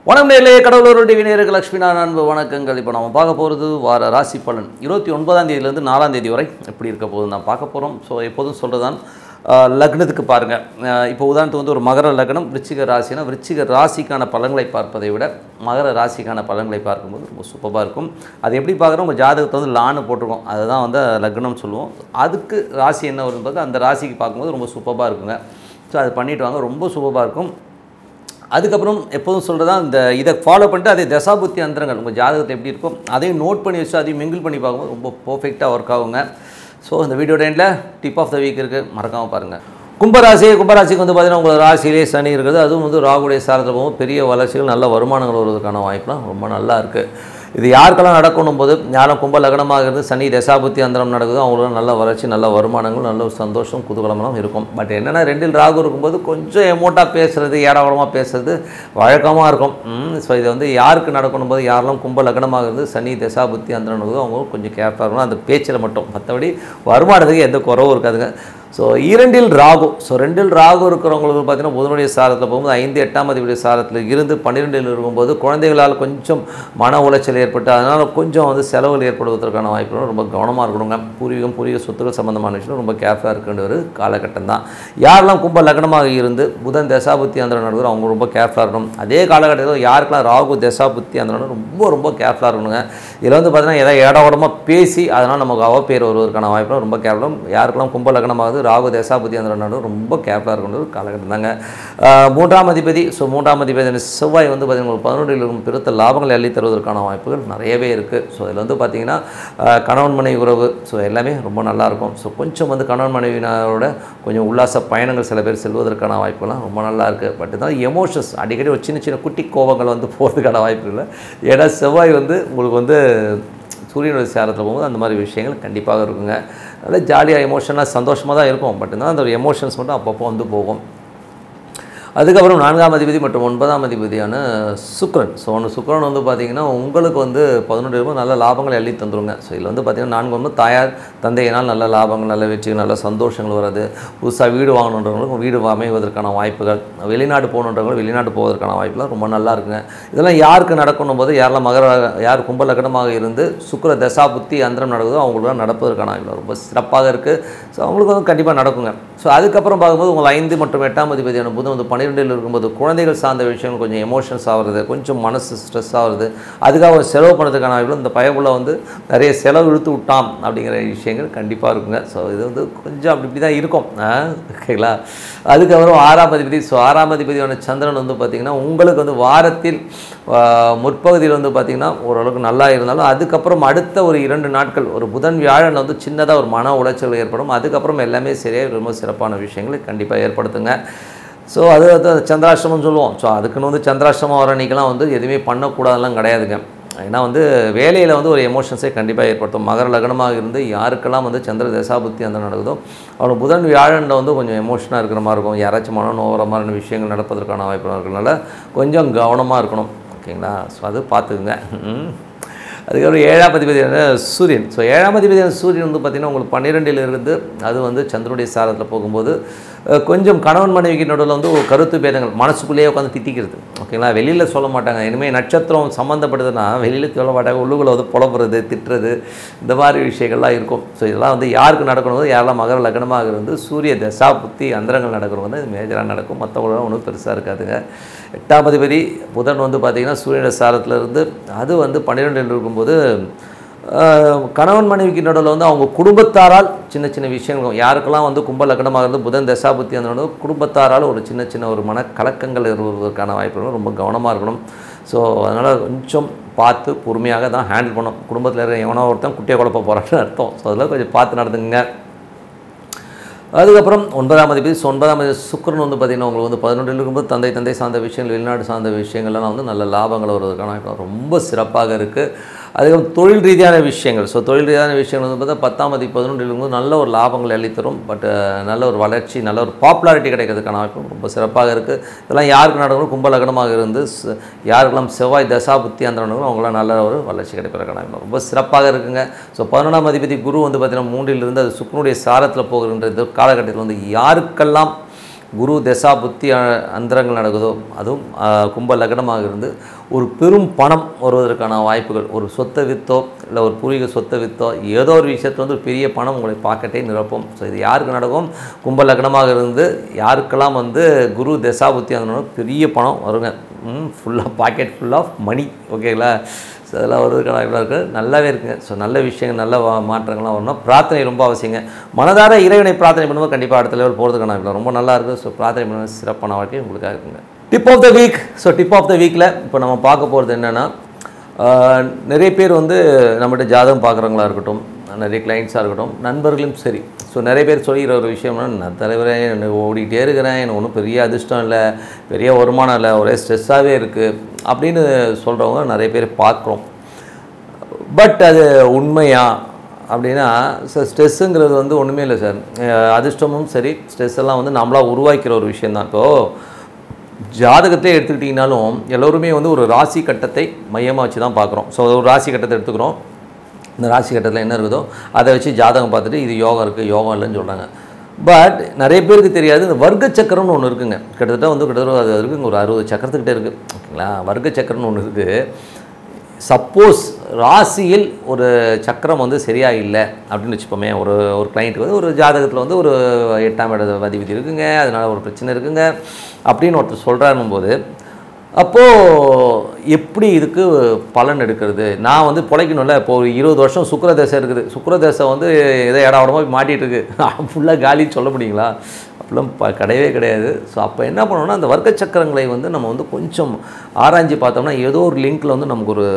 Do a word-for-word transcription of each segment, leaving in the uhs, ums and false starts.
வணக்கம் நேயர்களே, கடவுளூர் டிவி நேயர்களுக்கு லட்சுமி நாராயண அன்பு வணக்கங்கள். இப்போ நம்ம பார்க்க போகிறது வார ராசி பலன் இருபத்தி ஒன்பதாம் தேதியிலேருந்து நாலாம் தேதி வரை எப்படி இருக்க போகுது நான் பார்க்க போகிறோம். ஸோ எப்போதும் சொல்கிறதான் லக்னத்துக்கு பாருங்கள். இப்போ உதாரணத்துக்கு வந்து ஒரு மகர லக்னம் விருச்சிக ராசினா விருச்சிக ராசிக்கான பலன்களை பார்ப்பதை விட மகர ராசிக்கான பலன்களை பார்க்கும்போது ரொம்ப சூப்பராக இருக்கும். அது எப்படி பார்க்குறோம், உங்கள் ஜாதகத்தை வந்து லான்னு போட்டிருக்கோம், அதுதான் வந்து லக்னம் சொல்லுவோம். அதுக்கு ராசி என்ன வரும்னு பார்த்து அந்த ராசிக்கு பார்க்கும்போது ரொம்ப சூப்பராக இருக்குங்க. ஸோ அது பண்ணிவிட்டு வாங்க, ரொம்ப சூப்பராக இருக்கும். அதுக்கப்புறம் எப்போதும் சொல்கிறதா இந்த இதை ஃபாலோ பண்ணிட்டு அதே தசாபுத்தி அந்தரங்கள் உங்கள் ஜாதகத்தை எப்படி இருக்கும் அதையும் நோட் பண்ணி வச்சு அதையும் மிங்கிள் பண்ணி பார்க்கும்போது ரொம்ப பர்ஃபெக்டாக ஒர்க் ஆகுங்க. ஸோ இந்த வீடியோ டைமில் டிப் ஆஃப் த வீக் இருக்குது, மறக்காமல் பாருங்கள். கும்பராசி கும்பராசிக்கு வந்து பார்த்திங்கன்னா உங்கள் ராசியிலே சனி இருக்குது. அதுவும் வந்து ராகுடைய சாரத்தில் போகும் பெரிய வளர்ச்சிகள் நல்ல வருமானங்கள் வருவதற்கான வாய்ப்புலாம் ரொம்ப நல்லா இருக்குது. இது யாருக்கெல்லாம் நடக்கணும் போது யாரும் கும்ப லக்னமாக இருந்து சனி தசாபுத்தி அந்தரம் நடக்குதோ அவங்களுக்கு நல்ல வளர்ச்சி நல்ல வருமானங்கள் நல்ல சந்தோஷம் குதூகலமெல்லாம் இருக்கும். பட் என்னென்னா ரெண்டில் ராகு இருக்கும்போது கொஞ்சம் எமோட்டாக பேசுகிறது ஏடாவடமாக பேசுகிறது வழக்கமாக இருக்கும். ஸோ இதை வந்து யாருக்கு நடக்கணும் போது யாரெல்லாம் கும்ப லக்னமாக இருந்து சனி தசாபுத்தி அந்தரம் நடக்குதோ அவங்க கொஞ்சம் கேர்ஃபுல்லாக இருக்கணும் அந்த பேச்சில் மட்டும். மற்றபடி வருமானத்துக்கு எந்த குறவும் இருக்காதுங்க. ஸோ இரண்டில் ராகு ஸோ ரெண்டில் ராகு இருக்கிறவங்களுக்கு பார்த்தீங்கன்னா புதனுடைய சாரத்தில் போகும்போது ஐந்து எட்டாம் அதிபதியுடைய சாரத்தில் இருந்து பன்னிரெண்டில் இருக்கும்போது குழந்தைகளால் கொஞ்சம் மன உளைச்சல் ஏற்பட்டு அதனால் கொஞ்சம் வந்து செலவுகள் ஏற்படுவதற்கான வாய்ப்புகளும் ரொம்ப கவனமாக இருக்கணுங்க. பூர்வீகம் பூர்வீக சொத்துக்கள் சம்மந்தமான விஷயம் ரொம்ப கேர்ஃபுல்லாக இருக்கின்ற ஒரு காலகட்டம் தான். யாரெல்லாம் கும்ப லக்னமாக இருந்து புதன் தசாபுத்தி அந்தரம் நடக்குதோ அவங்க ரொம்ப கேர்ஃபுல்லாக இருக்கணும். அதே காலகட்டத்தில் யாருக்கெல்லாம் ராகு தசாபுத்தி அந்தரம் ரொம்ப ரொம்ப கேர்ஃபுல்லாக இருக்கணுங்க. இதில் வந்து பார்த்தீங்கன்னா எதாவது ஏடாவடமாக பேசி அதனால் நமக்கு அவப்பேர் வருவதற்கான வாய்ப்புலாம் ரொம்ப கேர்ஃபுல்லாக. யாருக்கெல்லாம் கும்ப லக்னமாகுது ராகு தசாபுத்தி அந்த நடுவு ரொம்ப கேர்ஃபுல்லாக இருக்கணும் ஒரு காலகட்டம் தாங்க. மூன்றாம் அதிபதி ஸோ மூன்றாம் அதிபதி செவ்வாய் வந்து பார்த்திங்கன்னா பதினொன்றில் இருக்கும் பெருத்த லாபங்களை அள்ளி தருவதற்கான வாய்ப்புகள் நிறையவே இருக்குது. ஸோ இதில் வந்து பார்த்திங்கன்னா கணவன் மனைவி உறவு ஸோ எல்லாமே ரொம்ப நல்லாயிருக்கும். ஸோ கொஞ்சம் வந்து கணவன் மனைவினரோட கொஞ்சம் உல்லாச பயணங்கள் சில பேர் செல்வதற்கான வாய்ப்புகள்லாம் ரொம்ப நல்லா இருக்குது. பட் தான் எமோஷன்ஸ் அடிக்கடி ஒரு சின்ன சின்ன குட்டி கோபங்கள் வந்து போகிறதுக்கான வாய்ப்பு இல்லை. ஏன்னா செவ்வாய் வந்து உங்களுக்கு வந்து சூரியனுடைய சாரத்தில் போகும்போது அந்த மாதிரி விஷயங்கள் கண்டிப்பாக இருக்குங்க. நல்லா ஜாலியாக எமோஷனாக சந்தோஷமாக தான் இருக்கும். பட் இருந்தால் அந்த ஒரு எமோஷன்ஸ் மட்டும் அப்பப்போ வந்து போகும். அதுக்கப்புறம் நான்காம் அதிபதி மற்றும் ஒன்பதாம் அதிபதியான சுக்கிரன் ஸோ ஒன்று சுக்கிரன் வந்து பார்த்திங்கன்னா உங்களுக்கு வந்து பதினொன்று இருக்கும் நல்ல லாபங்களை அள்ளி தந்துருங்க. ஸோ இதில் வந்து பார்த்திங்கன்னா நான்கு வந்து தாயார் தந்தையினால் நல்ல லாபங்கள் நல்ல வெற்றிகள் நல்ல சந்தோஷங்கள் வராது. புதுசாக வீடு வாங்கணுன்றவங்களுக்கும் வீடு அமைவதற்கான வாய்ப்புகள் வெளிநாடு போகணுன்றவங்களும் வெளிநாடு போவதற்கான வாய்ப்புலாம் ரொம்ப நல்லா இருக்குங்க. இதெல்லாம் யாருக்கு நடக்கணும் போது யாரெல்லாம் மகர யார் கும்ப லக்னமாக இருந்து சுக்கிர தசா புத்தி அந்தரம் நடக்குதோ அவங்களுக்குலாம் நடப்பதற்கான வாய்ப்பு ரொம்ப சிறப்பாக இருக்குது. ஸோ அவங்களுக்கு வந்து கண்டிப்பாக நடக்குங்க. ஸோ அதுக்கப்புறம் பார்க்கும்போது உங்கள் ஐந்து மற்றும் எட்டாம் அதிபதியான புதன் வந்து பன்னிரெண்டில் இருக்கும்போது குழந்தைகள் சார்ந்த விஷயங்கள் கொஞ்சம் எமோஷன்ஸ் ஆகிறது கொஞ்சம் மனசு ஸ்ட்ரெஸ் ஆகுறது அதுக்காக செலவு பண்ணுறதுக்கான வாய்ப்பு இந்த பயப்புள்ள வந்து நிறைய செலவு இழுத்து விட்டான் அப்படிங்கிற விஷயங்கள் கண்டிப்பாக இருக்குங்க. ஸோ இது வந்து கொஞ்சம் அப்படி இப்படி தான் இருக்கும் ஓகேங்களா. அதுக்கப்புறம் ஆறாம் அதிபதி ஸோ ஆறாம் அதிபதியான சந்திரன் வந்து பார்த்திங்கன்னா உங்களுக்கு வந்து வாரத்தில் முற்பகுதியில் வந்து பார்த்திங்கன்னா ஓரளவுக்கு நல்லா இருந்தாலும் அதுக்கப்புறம் அடுத்த ஒரு இரண்டு நாட்கள் ஒரு புதன் வியாழன் வந்து சின்னதாக ஒரு மன உளைச்சல் ஏற்படும். அதுக்கப்புறம் எல்லாமே சரியாக ரொம்ப சிறப்பான விஷயங்களை கண்டிப்பாக ஏற்படுத்துங்க. ஸோ அது வந்து சந்திராஷ்டமம்னு சொல்லுவோம். ஸோ அதுக்குன்னு வந்து சந்திராஷ்டமம் வர அன்றைக்கெலாம் வந்து எதுவுமே பண்ணக்கூடாதுலாம் கிடையாதுங்க. ஏன்னா வந்து வேலையில் வந்து ஒரு எமோஷன்ஸே கண்டிப்பாக ஏற்படுத்தும். மகர லக்னமாக இருந்து யாருக்கெல்லாம் வந்து சந்திர தசாபுத்தி அந்த நடக்குதோ அவனுக்கு புதன் வியாழனில் வந்து கொஞ்சம் எமோஷனாக இருக்கிற மாதிரி இருக்கும். யாராச்சும் மனம் நோகிற மாதிரியான விஷயங்கள் நடப்பதற்கான வாய்ப்பு இருக்கிறதுனால கொஞ்சம் கவனமாக இருக்கணும் ஓகேங்களா. ஸோ அது பார்த்துக்குங்க. அதுக்கப்புறம் ஏழாம் அதிபதியான சூரியன் ஸோ ஏழாம் அதிபதியான சூரியன் வந்து பார்த்திங்கன்னா உங்களுக்கு பன்னிரெண்டில் இருந்து அது வந்து சந்திரனுடைய சாரத்தில் போகும்போது கொஞ்சம் கணவன் மனைவிக்கு நடுவில் வந்து ஒரு கருத்து பேதங்கள் மனசுக்குள்ளேயே உட்காந்து திட்டிக்கிறது ஓகேங்களா. வெளியில் சொல்ல மாட்டாங்க. இனிமேல் நட்சத்திரம் சம்மந்தப்படுதுன்னா வெளியில் சொல்ல மாட்டாங்க. உள்ளுக்குள்ள வந்து புலம்புறது திட்டுறது இந்த மாதிரி விஷயங்கள்லாம் இருக்கும். ஸோ இதெல்லாம் வந்து யாருக்கு நடக்கணும் யாரெல்லாம் மகர லக்னமாக இருந்து சூரிய தசா புத்தி அந்தரங்கள் நடக்கிறவங்க வந்து இது மேஜராக நடக்கும். மற்றவங்களும் ஒன்றும் பெருசாக இருக்காதுங்க. எட்டாம் அதிபதி புதன் வந்து பார்த்திங்கன்னா சூரியன சாரத்தில் இருந்து அது வந்து பன்னிரெண்டில் இருக்கும்போது கணவன் மனைவிக்கு நடுவில் வந்து அவங்க குடும்பத்தாரால் சின்ன சின்ன விஷயங்கள் யாருக்கெல்லாம் வந்து கும்ப லக்னமாக இருந்து புதன் தசாபுத்தி அந்த குடும்பத்தாரால் ஒரு சின்ன சின்ன ஒரு மன கலக்கங்கள் வருவதற்கான வாய்ப்புகளும் ரொம்ப கவனமாக இருக்கணும். ஸோ அதனால் கொஞ்சம் பார்த்து பொறுமையாக தான் ஹேண்டில் பண்ணணும். குடும்பத்தில் இருக்கிற எவனோ ஒருத்தன் குட்டியை குழப்ப போகிறான்னு அர்த்தம். ஸோ அதெல்லாம் கொஞ்சம் பார்த்து நடந்துங்க. அதுக்கப்புறம் ஒன்பதாம் அதிபதி ஸோ ஒன்பதாம் அதிபதி சுக்கிரன் வந்து பார்த்திங்கன்னா உங்களுக்கு வந்து பதினொன்றில் இருக்கும்போது தந்தை தந்தை சார்ந்த விஷயங்கள் வெளிநாடு சார்ந்த விஷயங்கள்லாம் வந்து நல்ல லாபங்கள் வருவதற்கான ரொம்ப சிறப்பாக இருக்குது. அதுக்கப்புறம் தொழில் ரீதியான விஷயங்கள் ஸோ தொழில் ரீதியான விஷயங்கள் வந்து பார்த்தா பத்தாம் அதிபதி பதினொன்றில் இருக்கும்போது நல்ல ஒரு லாபங்கள் அளித்தரும். பட் நல்ல ஒரு வளர்ச்சி நல்ல ஒரு பாப்புலாரிட்டி கிடைக்கிறதுக்கான வாய்ப்பு ரொம்ப சிறப்பாக இருக்குது. இதெல்லாம் யாருக்கு நடக்கணும் கும்ப லக்னமாக இருந்து யாருக்கெல்லாம் செவ்வாய் தசா புத்தி அந்த நடக்கணும் அவங்களாம் நல்ல ஒரு வளர்ச்சி கிடைப்பதற்கான வாய்ப்பு ரொம்ப சிறப்பாக இருக்குங்க. ஸோ பதினொன்றாம் அதிபதி குரு வந்து பார்த்திங்கன்னா மூன்றில் இருந்து அது சுக்கிரனுடைய சாரத்தில் போகின்ற காலகட்டத்தில் வந்து யாருக்கெல்லாம் குரு தசா புத்தி அந்தரங்கள் நடக்குதோ அதுவும் கும்ப லக்னமாக இருந்து ஒரு பெரும் பணம் வருவதற்கான வாய்ப்புகள், ஒரு சொத்தை விற்றோ இல்லை ஒரு பூர்வீக சொத்தை விற்றோ ஏதோ ஒரு விஷயத்தில் வந்து ஒரு பெரிய பணம் உங்களை பாக்கெட்டே நிரப்பும். ஸோ இது யாருக்கு நடக்கும்? கும்ப லக்னமாக இருந்து யாருக்கெல்லாம் வந்து குரு தசா புத்தி அந்த பெரிய பணம் வருங்க, ஃபுல்லாக பாக்கெட் ஃபுல் ஆஃப் மணி. ஓகேங்களா? ஸோ அதெல்லாம் வருவதற்கான வாய்ப்பாக இருக்குது, நல்லாவே இருக்குங்க. ஸோ நல்ல விஷயங்கள் நல்ல மாற்றங்கள்லாம் வரணும். பிரார்த்தனை ரொம்ப அவசியங்க. மனதார இறைவனை பிரார்த்தனை பண்ணும்போது கண்டிப்பாக அடுத்த லெவல் போகிறதுக்கான வாய்ப்பு ரொம்ப நல்லா இருக்குது. ஸோ பிரார்த்தனை பண்ணுவது சிறப்பான வாழ்க்கை உங்களுக்காக இருக்குங்க. Tip of the week. So tip of the வீக்கில் இப்போ நம்ம பார்க்க போகிறது என்னென்னா, நிறைய பேர் வந்து நம்மகிட்ட ஜாதகம் பார்க்குறவங்களா இருக்கட்டும், நிறைய கிளைண்ட்ஸாக இருக்கட்டும், நண்பர்களும் சரி. ஸோ நிறைய பேர் சொல்லிக்கிற ஒரு விஷயம்னா, நான் தலைவரே எனக்கு ஓடிக்கிட்டே இருக்கிறேன், எனக்கு ஒன்றும் பெரிய அதிர்ஷ்டம் இல்லை, பெரிய வருமானம் இல்லை, ஒரே ஸ்ட்ரெஸ்ஸாகவே இருக்குது அப்படின்னு சொல்கிறவங்க நிறைய பேர் பார்க்குறோம். பட் அது உண்மையா அப்படின்னா, சார் ஸ்ட்ரெஸ்ஸுங்கிறது வந்து ஒன்றுமே இல்லை சார். அதிர்ஷ்டமும் சரி ஸ்ட்ரெஸ் எல்லாம் வந்து நம்மளாக உருவாக்கிற ஒரு விஷயந்தான். இப்போது ஜாதகத்தை எடுத்துக்கிட்டிங்கனாலும் எல்லோருமே வந்து ஒரு ராசி கட்டத்தை மையமாக வச்சு தான் பார்க்குறோம். ஸோ ஒரு ராசி கட்டத்தை எடுத்துக்கிறோம், இந்த ராசி கட்டத்தில் என்ன இருக்குதோ அதை வச்சு ஜாதகம் பார்த்துட்டு இது யோகம் இருக்குது யோகம் இல்லைன்னு சொல்கிறாங்க. பட் நிறைய பேருக்கு தெரியாது, இந்த வர்க்க சக்கரம்னு ஒன்று இருக்குங்க. கிட்டத்தட்ட வந்து கிட்டத்தட்ட அது இருக்குங்க, ஒரு அறுபது சக்கரத்துக்கிட்டே இருக்குது. ஓகேங்களா? வர்க்க சக்கரம்னு ஒன்று இருக்குது. சப்போஸ் ராசியில் ஒரு சக்கரம் வந்து சரியாக இல்லை அப்படின்னு வச்சுப்போமே, ஒரு ஒரு கிளைண்ட்டுக்கு வந்து ஒரு ஜாதகத்தில் வந்து ஒரு எட்டாம் இட அதிபதி இருக்குங்க, அதனால் ஒரு பிரச்சனை இருக்குங்க அப்படின்னு ஒருத்தர் சொல்கிறாருன்னும் போது, அப்போது எப்படி இதுக்கு பலன் எடுக்கிறது? நான் வந்து பிழைக்கணும்ல. இப்போது ஒரு இருபது வருஷம் சுக்கிரதேசம் இருக்குது, சுக்கிரதேசம் வந்து எதோ இடம் உடம்பு போய் மாட்டிகிட்டு இருக்குது, ஃபுல்லாக காலின்னு சொல்ல முடியுங்களா? அப்படிலாம் ப கிடையவே கிடையாது. ஸோ அப்போ என்ன பண்ணணும்னா, அந்த வர்க்க சக்கரங்களை வந்து நம்ம வந்து கொஞ்சம் ஆராய்ச்சி பார்த்தோம்னா ஏதோ ஒரு லிங்க்கில் வந்து நமக்கு ஒரு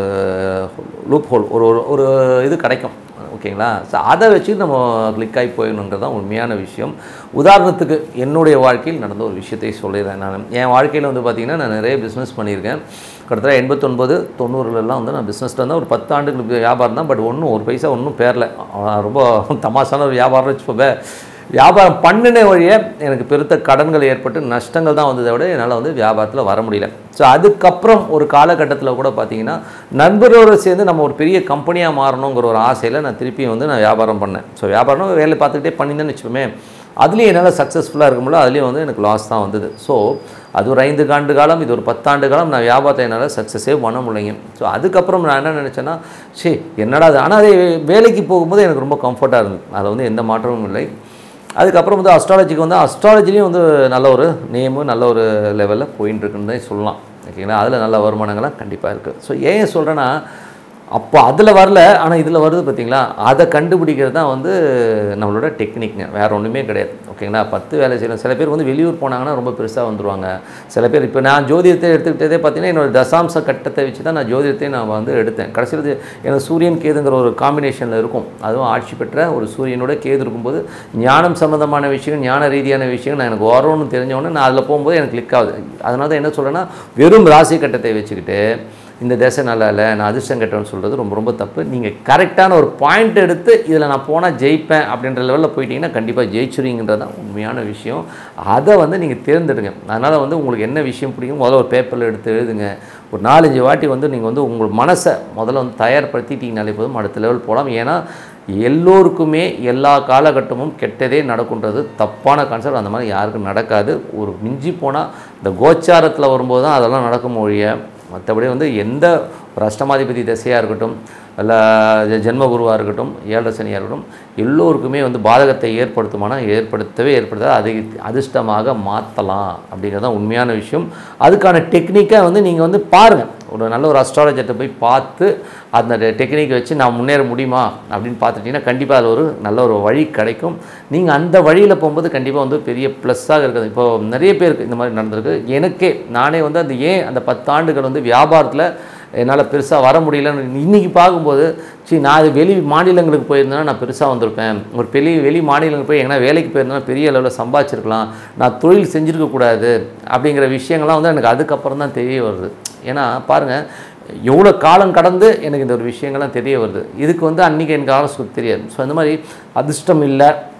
லூப் ஹோல் ஒரு ஒரு இது கிடைக்கும். ஓகேங்களா? ஸோ அதை வச்சு நம்ம கிளிக் ஆகி போயிடணுன்றது தான் உண்மையான விஷயம். உதாரணத்துக்கு என்னுடைய வாழ்க்கையில் நடந்த ஒரு விஷயத்தை சொல்லிடுறேன். நான் என் வாழ்க்கையில் வந்து பார்த்திங்கன்னா நான் நிறைய பிஸ்னஸ் பண்ணியிருக்கேன். கிட்டத்தட்ட எண்பத்தொன்பது தொண்ணூறுலலாம் வந்து நான் பிஸ்னஸில் இருந்தால் ஒரு பத்து ஆண்டுகளுக்கு வியாபாரம் தான். பட் ஒன்றும் ஒரு பைசா ஒன்றும் பேரல. ரொம்ப தமாசான ஒரு வியாபாரம் வச்சுப்போமே. வியாபாரம் பண்ணின வழியே எனக்கு பெருத்த கடன்கள் ஏற்பட்டு நஷ்டங்கள் தான் வந்ததை விட என்னால் வந்து வியாபாரத்தில் வர முடியல. ஸோ அதுக்கப்புறம் ஒரு காலகட்டத்தில் கூட பார்த்திங்கன்னா நண்பரோடு சேர்ந்து நம்ம ஒரு பெரிய கம்பெனியாக மாறணுங்கிற ஒரு ஆசையில் நான் திருப்பி வந்து நான் வியாபாரம் பண்ணேன். ஸோ வியாபாரம் வேலை பார்த்துக்கிட்டே பண்ணியிருந்தேன்னு வச்சுக்கோமே, அதுலேயும் என்னால் சக்ஸஸ்ஃபுல்லாக இருக்க முடியல, அதுலேயும் வந்து எனக்கு லாஸ் தான் வந்தது. ஸோ அது ஒரு ஐந்து ஆண்டு காலம், இது ஒரு பத்தாண்டு காலம் நான் வியாபாரத்தை என்னால் சக்ஸஸே பண்ண முடியலைங்க. ஸோ அதுக்கப்புறம் நான் என்ன நினச்சேன்னா, சரி என்னடா அது, ஆனால் அதே வேலைக்கு போகும்போது எனக்கு ரொம்ப கம்ஃபர்ட்டாக இருந்தது, அதில் வந்து எந்த மாற்றமும் இல்லை. அதுக்கப்புறம் வந்து அஸ்ட்ராலஜிக்கு வந்து அஸ்ட்ராலஜிலையும் வந்து நல்ல ஒரு நேமு நல்ல ஒரு லெவலில் போயின்னு இருக்குன்னு தான் சொல்லலாம். ஓகேங்களா? அதில் நல்ல வருமானங்கள்லாம் கண்டிப்பாக இருக்குது. ஸோ ஏன் சொல்கிறேன்னா, அப்போ அதில் வரல, ஆனால் இதில் வருது பார்த்திங்களா, அதை கண்டுபிடிக்கிறது தான் வந்து நம்மளோட டெக்னிக்ங்க, வேறு ஒன்றுமே கிடையாது. ஓகேங்களா? பத்து வேலை செய்யணும். சில பேர் வந்து வெளியூர் போனாங்கன்னா ரொம்ப பெருசாக வந்துடுவாங்க. சில பேர் இப்போ நான் ஜோதிடத்தை எடுத்துக்கிட்டதே பார்த்திங்கன்னா என்னோடய தசாம்ச கட்டத்தை வச்சு தான் நான் ஜோதிடத்தை நான் வந்து எடுத்தேன். கடைசியில் எனக்கு சூரியன் கேதுங்கிற ஒரு காம்பினேஷனில் இருக்கும், அதுவும் ஆட்சி பெற்ற ஒரு சூரியனோட கேது இருக்கும்போது ஞானம் சம்மந்தமான விஷயங்கள் ஞான ரீதியான விஷயங்கள் நான் எனக்கு வரணும்னு தெரிஞ்சவொடனே நான் அதில் போகும்போது எனக்கு கிளிக் ஆகுது. அதனால தான் என்ன சொல்கிறேன்னா, வெறும் ராசி கட்டத்தை வச்சுக்கிட்டு இந்த தேசம் நல்லா இல்லை நான் அதிர்ஷ்டம் கட்டணும்னு சொல்கிறது ரொம்ப ரொம்ப தப்பு. நீங்கள் கரெக்டான ஒரு பாயிண்ட் எடுத்து இதில் நான் போனால் ஜெயிப்பேன் அப்படின்ற லெவலில் போயிட்டீங்கன்னா கண்டிப்பாக ஜெயிச்சுருவீங்கன்றது தான் உண்மையான விஷயம். அதை வந்து நீங்கள் தேர்ந்தெடுங்க. அதனால் வந்து உங்களுக்கு என்ன விஷயம் பிடிக்கும் முதல்ல ஒரு பேப்பரில் எடுத்து எழுதுங்க. ஒரு நாலஞ்சு வாட்டி வந்து நீங்கள் வந்து உங்கள் மனசை முதல்ல வந்து தயார்படுத்திட்டீங்கனாலே போதும், அடுத்த லெவல் போகலாம். ஏன்னா எல்லோருக்குமே எல்லா காலகட்டமும் கெட்டதே நடக்குன்றது தப்பான கான்செப்ட். அந்த மாதிரி யாருக்கும் நடக்காது. ஒரு மிஞ்சி போனால் இந்த கோச்சாரத்தில் வரும்போது தான் அதெல்லாம் நடக்கும் ஒழிய, மற்றபடி வந்து எந்த ஒரு அஷ்டமாதிபதி திசையாக இருக்கட்டும், இல்லை ஜென்மகுருவாக இருக்கட்டும், ஏழரை சனியாக இருக்கட்டும், எல்லோருக்குமே வந்து பாதகத்தை ஏற்படுத்துமானா ஏற்படுத்தவே ஏற்படுத்தாது, அதை அதிர்ஷ்டமாக மாற்றலாம் அப்படிங்கிறது தான் உண்மையான விஷயம். அதுக்கான டெக்னிக்கை வந்து நீங்கள் வந்து பாருங்கள். ஒரு நல்ல ஒரு அஸ்ட்ராலஜர்கிட்ட போய் பார்த்து அந்த டெக்னிக்கை வச்சு நான் முன்னேற முடியுமா அப்படின்னு பார்த்துட்டிங்கன்னா கண்டிப்பாக அதில் ஒரு நல்ல ஒரு வழி கிடைக்கும். நீங்கள் அந்த வழியில் போகும்போது கண்டிப்பாக வந்து பெரிய ப்ளஸ்ஸாக இருக்குது. இப்போது நிறைய பேருக்கு இந்த மாதிரி நடந்திருக்கு. எனக்கே நானே வந்து அந்த ஏன் அந்த பத்தாண்டுகள் வந்து வியாபாரத்தில் என்னால் பெருசாக வர முடியலன்னு இன்றைக்கி பார்க்கும்போது, சரி நான் அது வெளி மாநிலங்களுக்கு போயிருந்தேன்னா நான் பெருசாக வந்திருப்பேன், ஒரு பெரிய வெளி மாநிலங்களுக்கு போய் எங்கன்னா வேலைக்கு போயிருந்தேன்னா பெரிய அளவில் சம்பாதிச்சிருக்கலாம், நான் தொழில் செஞ்சுருக்கக்கூடாது அப்படிங்கிற விஷயங்கள்லாம் வந்து எனக்கு அதுக்கப்புறம் தான் தெரிய வருது. ஏன்னா பாருங்கள், எவ்வளோ காலம் கடந்து எனக்கு இந்த ஒரு விஷயங்கள்லாம் தெரிய வருது. இதுக்கு வந்து அன்றைக்கி எனக்கு ஆலோசனை தெரியாது. ஸோ இந்த மாதிரி அதிர்ஷ்டம் இல்லை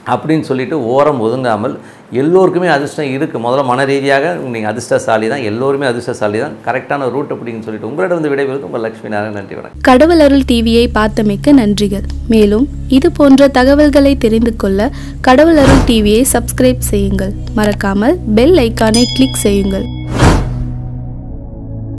அப்படின்னு சொல்லிட்டு ஓரம் ஒதுங்காமல் எல்லோருக்குமே அதிர்ஷ்டம் இருக்குது. முதல்ல மன ரீதியாக நீங்கள் அதிர்ஷ்டசாலி தான், எல்லோருமே அதிர்ஷ்டசாலி தான். கரெக்டான ரூட் அப்படின்னு சொல்லிட்டு உங்களிடம் வந்து விடைபெறுவது உங்கள் லட்சுமி நாராயணன். நன்றி, வணக்கம். கடவுள் அருள் டிவியை பார்த்தமைக்கு நன்றிகள். மேலும் இது போன்ற தகவல்களை தெரிந்து கொள்ள கடவுள் அருள் டிவியை சப்ஸ்கிரைப் செய்யுங்கள். மறக்காமல் பெல் ஐக்கானை கிளிக் செய்யுங்கள்.